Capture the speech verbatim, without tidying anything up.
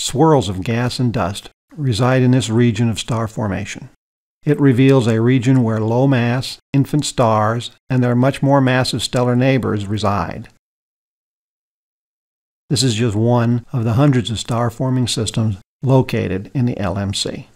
swirls of gas and dust reside in this region of star formation. It reveals a region where low-mass, infant stars and their much more massive stellar neighbors reside. This is just one of the hundreds of star-forming systems located in the L M C.